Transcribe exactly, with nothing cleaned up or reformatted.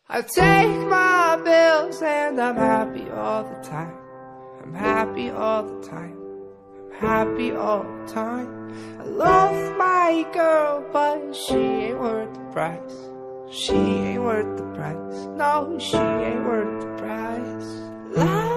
I take my bills and I'm happy all the time. I'm happy all the time. I'm happy all the time. I love my girl, but she ain't worth the price. She ain't worth the price. No, she ain't worth the price. La